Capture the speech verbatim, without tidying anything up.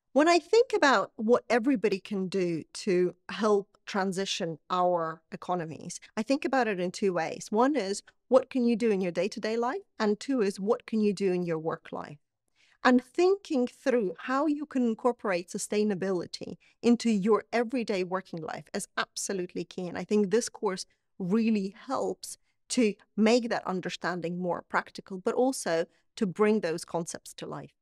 When I think about what everybody can do to help transition our economies, I think about it in two ways. One is what can you do in your day to day life? And two is what can you do in your work life? And thinking through how you can incorporate sustainability into your everyday working life is absolutely key. And I think this course really helps to make that understanding more practical, but also to bring those concepts to life.